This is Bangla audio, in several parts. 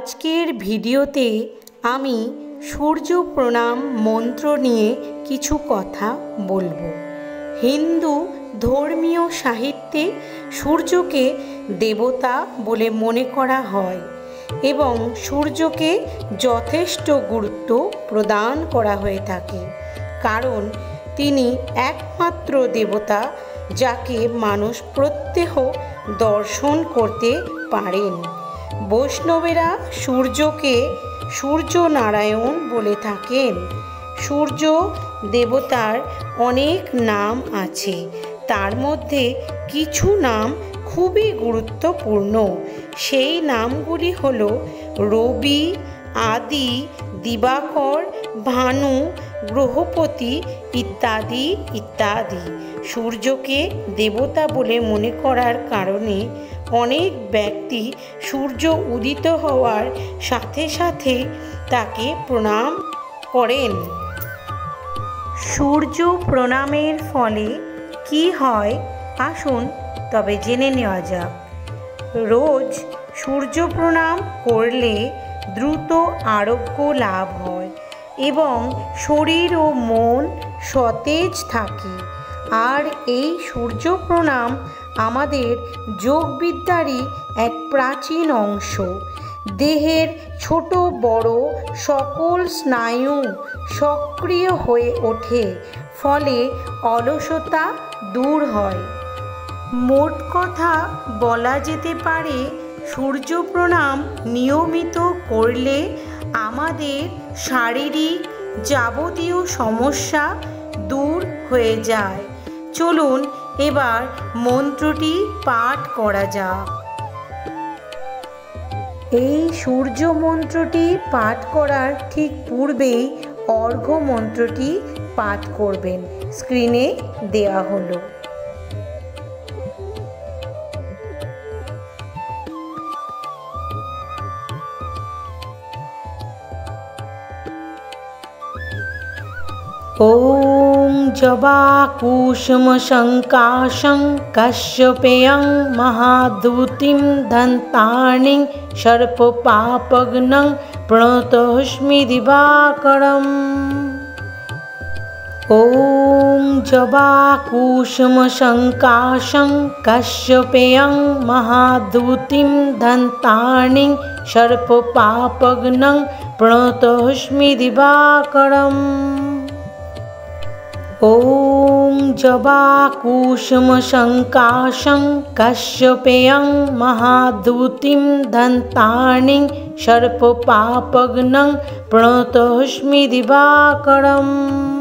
আজকের ভিডিওতে আমি সূর্য প্রণাম মন্ত্র নিয়ে কিছু কথা বলবো। হিন্দু ধর্মীয় সাহিত্যে সূর্যকে দেবতা বলে মনে করা হয় এবং সূর্যকে যথেষ্ট গুরুত্ব প্রদান করা হয়ে থাকে, কারণ তিনি একমাত্র দেবতা যাকে মানুষ প্রত্যহ দর্শন করতে পারেন। বৈষ্ণবেরা সূর্যকে সূর্য নারায়ণ বলে থাকেন। সূর্য দেবতার অনেক নাম আছে, তার মধ্যে কিছু নাম খুবই গুরুত্বপূর্ণ। সেই নামগুলি হল রবি, আদি, দিবাকর, ভানু, গ্রহপতি ইত্যাদি ইত্যাদি। সূর্যকে দেবতা বলে মনে করার কারণে অনেক ব্যক্তি সূর্য উদিত হওয়ার সাথে সাথে তাকে প্রণাম করেন। সূর্য প্রণামের ফলে কি হয় আসুন তবে জেনে নেওয়া যাক। রোজ সূর্য প্রণাম করলে দ্রুত আরোগ্য লাভ হয় এবং শরীর ও মন সতেজ থাকে। আর এই সূর্য প্রণাম আমাদের যোগবিদ্যারই এক প্রাচীন অংশ। দেহের ছোট বড় সকল স্নায়ু সক্রিয় হয়ে ওঠে, ফলে অলসতা দূর হয়। মোট কথা বলা যেতে পারে, সূর্য প্রণাম নিয়মিত করলে আমাদের শারীরিক যাবতীয় সমস্যা দূর হয়ে যায়। চলুন এবার মন্ত্রটি পাঠ করা যাক। এই সূর্য মন্ত্রটি পাঠ করার ঠিক পূর্বেই অর্ঘ্য মন্ত্রটি পাঠ করবেন, স্ক্রিনে দেওয়া হলো। ॐ जवाकुसुमशङ्काशं कश्यपेयं महादूतिं दन्तार्णिं सर्पपापघ्नं प्रणतोऽस्मि दिवाकरम्। ॐ जवाकुसुमशङ्काशं कश्यपेयं महादूतिं दन्तार्णिं सर्पपापघ्नं प्रणतोऽस्मि दिवाकरम्। ॐ जवाकुसुमशङ्काशं कश्यपेयं महादूतिं दन्तार्णिं सर्पपापघ्नं प्रणतोऽस्मि दिवाकरम्।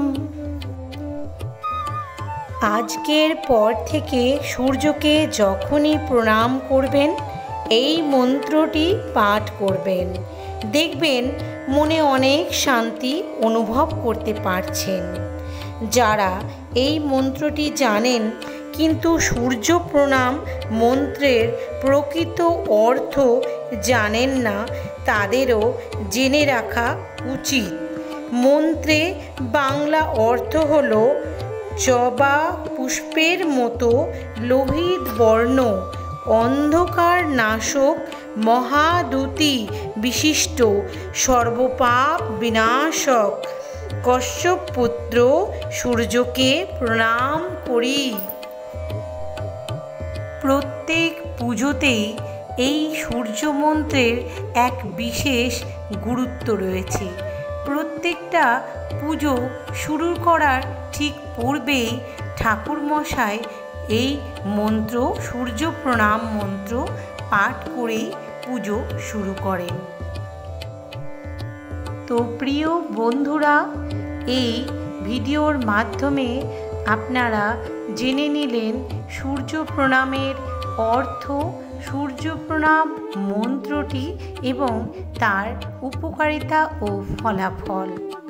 আজকের পর থেকে সূর্যকে যখনই প্রণাম করবেন এই মন্ত্রটি পাঠ করবেন। দেখবেন মনে অনেক শান্তি অনুভব করতে পারছেন। যারা এই মন্ত্রটি জানেন কিন্তু সূর্য প্রণাম মন্ত্রের প্রকৃত অর্থ জানেন না, তাদেরও জেনে রাখা উচিত। মন্ত্রে বাংলা অর্থ হল জবা পুষ্পের মতো লোহিত বর্ণ, অন্ধকার নাশক, মহাদূতি বিশিষ্ট, সর্বপাপ বিনাশক কশ্যপ পুত্র সূর্যকে প্রণাম করি। প্রত্যেক পুজোতেই এই সূর্য মন্ত্রের এক বিশেষ গুরুত্ব রয়েছে। প্রত্যেকটা পুজো শুরু করার ঠিক পূর্বেই ঠাকুরমশাই এই মন্ত্র সূর্য প্রণাম মন্ত্র পাঠ করেই পুজো শুরু করেন। তো প্রিয় বন্ধুরা, এই ভিডিওর মাধ্যমে আপনারা জেনে নিলেন সূর্য প্রণামের অর্থ, সূর্য প্রণাম মন্ত্রটি এবং তার উপকারিতা ও ফলাফল।